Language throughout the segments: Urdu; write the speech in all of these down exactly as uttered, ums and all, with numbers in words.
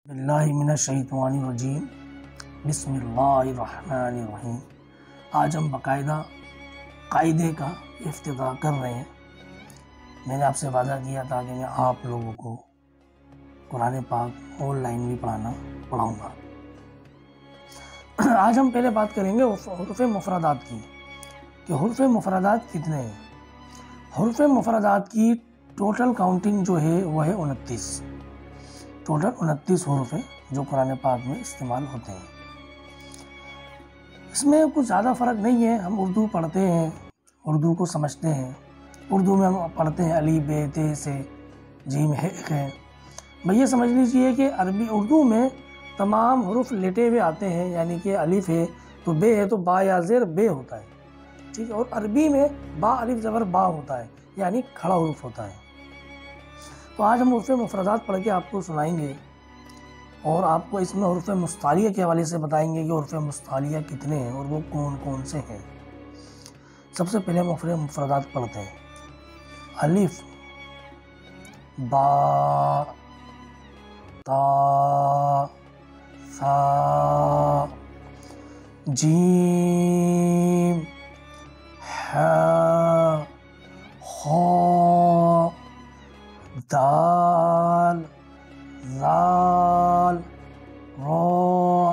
باللہ من الشیطان الرجیم بسم اللہ الرحمن الرحیم۔ آج ہم باقاعدہ قاعدے کا افتتاح کر رہے ہیں۔ میں نے آپ سے وعدہ کیا تھا کہ میں آپ لوگوں کو قرآن پاک آن لائن بھی پڑھانا پڑھاؤں گا۔ آج ہم پہلے بات کریں گے حروف مفردات کی کہ حروف مفردات کتنے ہیں۔ حروف مفردات کی ٹوٹل کاؤنٹنگ جو ہے وہ ہے انتیس ٹوٹل انتیس حروف ہیں جو قرآن پاک میں استعمال ہوتے ہیں۔ اس میں کچھ زیادہ فرق نہیں ہے۔ ہم اردو پڑھتے ہیں، اردو کو سمجھتے ہیں، اردو میں ہم پڑھتے ہیں الف ب ت سے جیم ہے ہے۔ بھئی یہ سمجھ لیجئے کہ عربی اردو میں تمام حروف لیٹے ہوئے آتے ہیں، یعنی کہ الف ہے تو بے ہے تو با یا زیر بے ہوتا ہے، ٹھیک ہے، اور عربی میں با الف زبر با ہوتا ہے، یعنی کھڑا حروف ہوتا ہے۔ تو آج ہم حروف مفردات پڑھ کے آپ کو سنائیں گے اور آپ کو اس میں حروف مستعلیہ کے حوالے سے بتائیں گے کہ حروف مستعلیہ کتنے ہیں اور وہ کون کون سے ہیں۔ سب سے پہلے ہم حروف مفردات پڑھتے ہیں۔ الف، با، تا، ثا، جیم، ہا، خا، دال، ذال، را،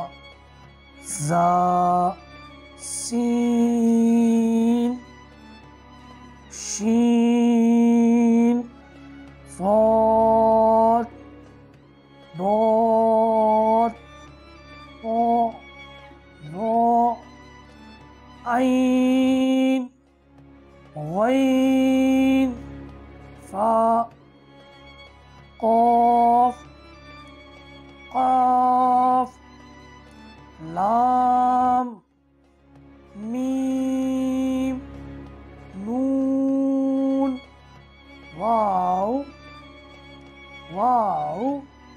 زا، سین، شین، صاد، ضاد، طا، ظا، عین، غین، فا، قاف، قاف، لام، میم، نون، واو، واو،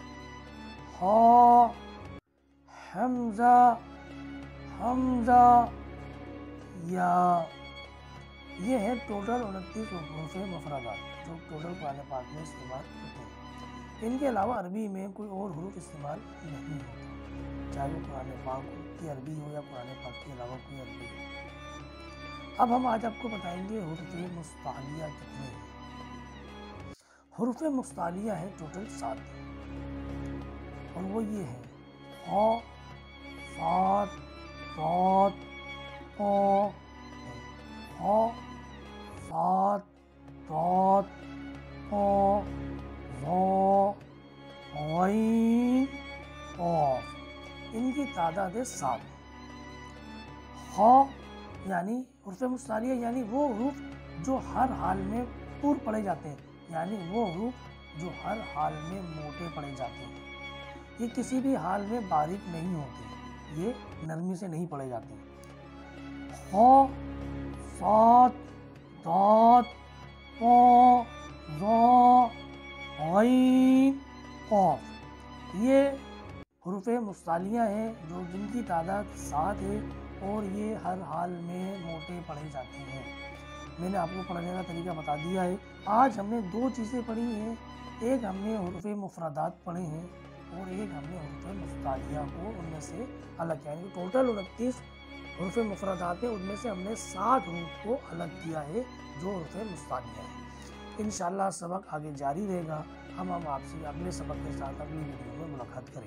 ہا، حمزہ، حمزہ، یا۔ یہ ہے ٹوٹل انتیس حروف مفردات جو ٹوٹل قرآن پاک میں استعمال ہوتے ہیں۔ ان کے علاوہ عربی میں کوئی اور حروف استعمال نہیں ہوتا، چاہے وہ قرآن پاک کی عربی ہو یا قرآن پاک کے علاوہ کوئی عربی ہو۔ اب ہم آج آپ کو بتائیں گے حروف مستعلیہ کتنے ہیں۔ حروف مستعلیہ ہے ٹوٹل سات اور وہ یہ ہے: خا، صاد، ضاد، طا، خا، صاد، ضاد، طا، ظا، غین، قاف۔ ان کی تعداد ہے سات۔ خا یعنی حروف مستعلیہ یعنی وہ حروف جو ہر حال میں پور پڑھے جاتے ہیں، یعنی وہ حروف جو ہر حال میں موٹے پڑھے جاتے ہیں۔ یہ کسی بھی حال میں باریک نہیں ہوتے، یہ نرمی سے نہیں پڑھے جاتے۔ خا، صاد، ضاد، طا، ظا، غین، قاف۔ یہ حروف مستعلیہ ہیں جو جن کی تعداد سات ہے اور یہ ہر حال میں موٹے پڑھے جاتے ہیں۔ میں نے آپ کو پڑھنے کا طریقہ بتا دیا ہے۔ آج ہم نے دو چیزیں پڑھی ہیں، ایک ہم نے حروف مفردات پڑھے ہیں اور ایک ہم نے حروف مستعلیہ کو ان میں سے الگ کیا ہے۔ ٹوٹل انتیس حروف مفردات ہیں، ان میں سے ہم نے سات حروف کو الگ کیا ہے جو حروف مستعلیہ ہیں۔ انشاءاللہ سبق آگے جاری رہے گا۔ ہم ہم آپ سے اگلے سبق کے ساتھ اگلی ویڈیو میں ملاقات کریں گے۔